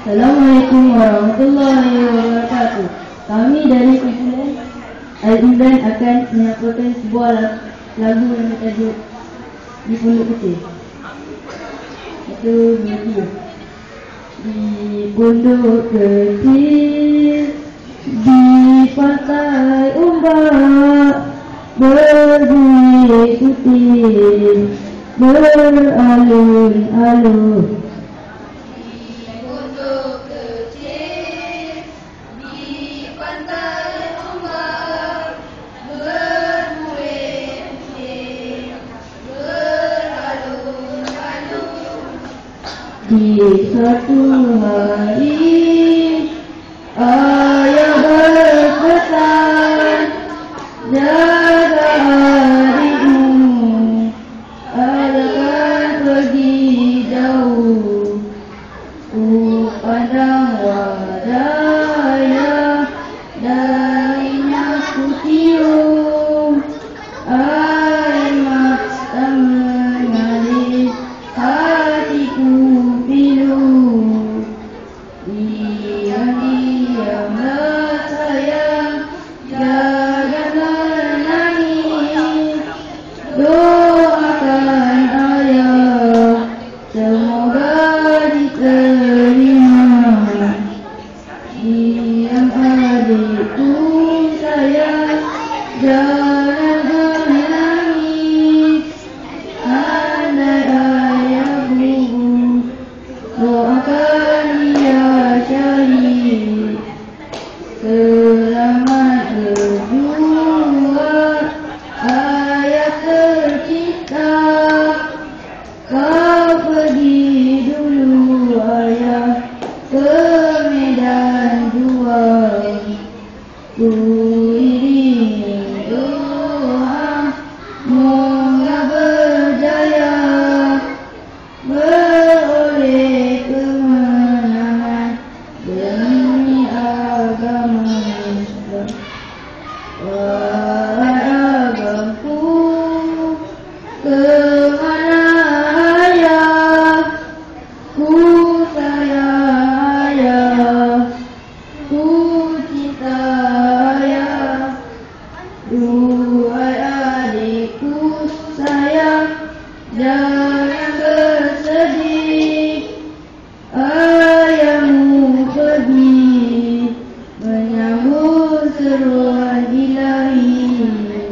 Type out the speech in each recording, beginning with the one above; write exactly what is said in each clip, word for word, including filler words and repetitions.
Assalamualaikum warahmatullahi wabarakatuh. Kami dari kumpulan Al-Imran akan menyampaikan sebuah lagu yang bertajuk Di Pondok Kecil. Itu begini. Di pondok kecil, di pantai ombak, berbunyi putih, beralun-alun. Di suatu hari, ayah berpesan, jaga adikmu, akan pergi jauh. Ku pandang wajahnya, darinya ku cium, air mata mengalir, hatiku diam-diamlah sayang, jangan menangis, doakan ayah, semoga diterima. Diam adikku sayang, jangan menangis, andai ayah gugur, doakan dia syahid. Selamat berjuang ayah tercinta, kau pergi dulu ayah ke medan juang. Ku iringi doa, moga berjaya, beroleh kemenangan demi agama Islam. Wahai abangku, kemana ayah? Ku sayang ayah, ku cinta ayah. Duhai adikku sayang, jangan bersedih, ayahmu pergi menyambut seruan ilahi.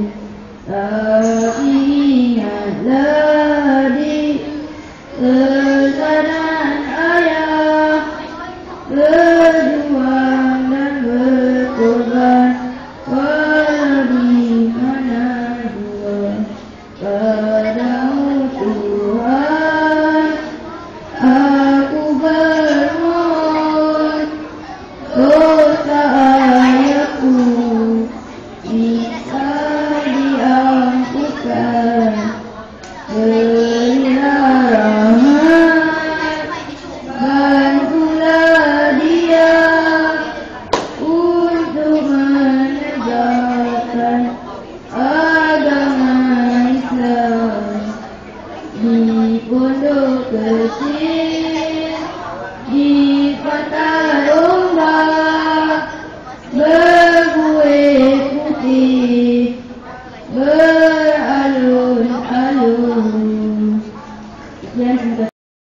Tapi ingatlah adik, pesanan ayah, berjuang dan berkorban, walau di mana jua. Padamu Tuhan aku bermohon, dosa ayahku bisa diampunkan. Berilah rahmat, bantulah dia untuk menegakkan agama Islam. Di pondok kecil, di pantai ombak, berbuih putih, beralun-alun. Sekian, terima kasih.